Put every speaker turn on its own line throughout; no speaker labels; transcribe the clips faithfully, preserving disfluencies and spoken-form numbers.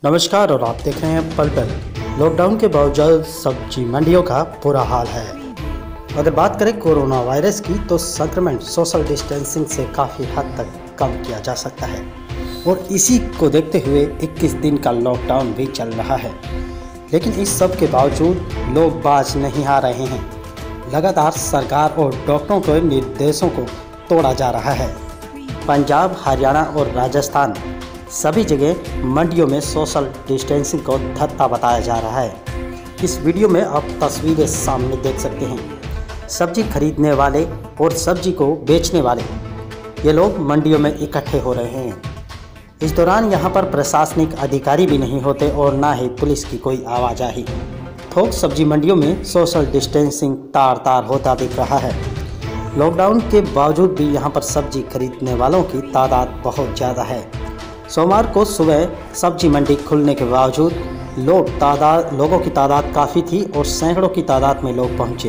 नमस्कार और आप देख रहे हैं पल पल। लॉकडाउन के बावजूद सब्जी मंडियों का बुरा हाल है। अगर बात करें कोरोना वायरस की तो संक्रमण सोशल डिस्टेंसिंग से काफ़ी हद तक कम किया जा सकता है और इसी को देखते हुए इक्कीस दिन का लॉकडाउन भी चल रहा है। लेकिन इस सब के बावजूद लोग बाज नहीं आ रहे हैं। लगातार सरकार और डॉक्टरों के निर्देशों को तोड़ा जा रहा है। पंजाब, हरियाणा और राजस्थान सभी जगह मंडियों में सोशल डिस्टेंसिंग को धत्ता बताया जा रहा है। इस वीडियो में आप तस्वीरें सामने देख सकते हैं। सब्जी खरीदने वाले और सब्जी को बेचने वाले ये लोग मंडियों में इकट्ठे हो रहे हैं। इस दौरान यहां पर प्रशासनिक अधिकारी भी नहीं होते और ना ही पुलिस की कोई आवाजाही। थोक सब्जी मंडियों में सोशल डिस्टेंसिंग तार तार होता दिख रहा है। लॉकडाउन के बावजूद भी यहां पर सब्जी खरीदने वालों की तादाद बहुत ज़्यादा है। सोमवार को सुबह सब्जी मंडी खुलने के बावजूद लोग तादाद लोगों की तादाद काफ़ी थी और सैकड़ों की तादाद में लोग पहुंचे।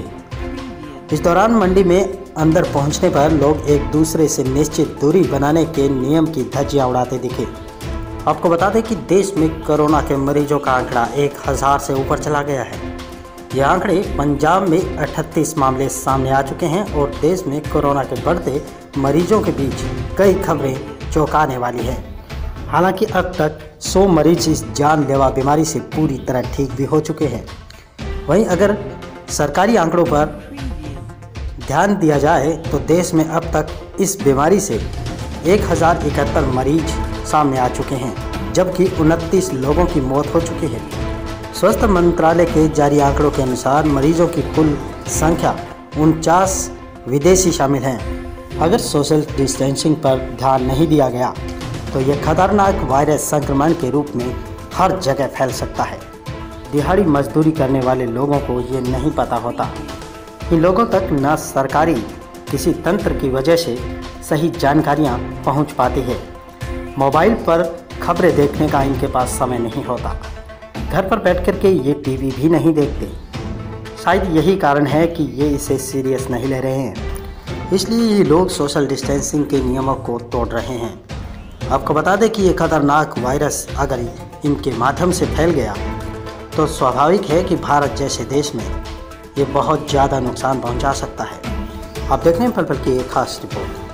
इस दौरान मंडी में अंदर पहुंचने पर लोग एक दूसरे से निश्चित दूरी बनाने के नियम की धज्जियां उड़ाते दिखे। आपको बता दें कि देश में कोरोना के मरीजों का आंकड़ा एक हज़ार से ऊपर चला गया है। ये आंकड़े पंजाब में अड़तीस मामले सामने आ चुके हैं और देश में कोरोना के बढ़ते मरीजों के बीच कई खबरें चौंकाने वाली है। हालांकि अब तक सौ मरीज इस जानलेवा बीमारी से पूरी तरह ठीक भी हो चुके हैं। वहीं अगर सरकारी आंकड़ों पर ध्यान दिया जाए तो देश में अब तक इस बीमारी से एक हज़ार इकहत्तर मरीज सामने आ चुके हैं, जबकि उनतीस लोगों की मौत हो चुकी है। स्वास्थ्य मंत्रालय के जारी आंकड़ों के अनुसार मरीजों की कुल संख्या उनचास विदेशी शामिल हैं। अगर सोशल डिस्टेंसिंग पर ध्यान नहीं दिया गया तो यह खतरनाक वायरस संक्रमण के रूप में हर जगह फैल सकता है। दिहाड़ी मजदूरी करने वाले लोगों को ये नहीं पता होता। इन लोगों तक न सरकारी किसी तंत्र की वजह से सही जानकारियां पहुंच पाती है। मोबाइल पर खबरें देखने का इनके पास समय नहीं होता। घर पर बैठ कर के ये टीवी भी नहीं देखते। शायद यही कारण है कि ये इसे सीरियस नहीं ले रहे हैं। इसलिए ये लोग सोशल डिस्टेंसिंग के नियमों को तोड़ रहे हैं। आपको बता दें कि ये खतरनाक वायरस अगर इनके माध्यम से फैल गया तो स्वाभाविक है कि भारत जैसे देश में ये बहुत ज़्यादा नुकसान पहुंचा सकता है। आप देख रहे हैं पल पल की एक खास रिपोर्ट।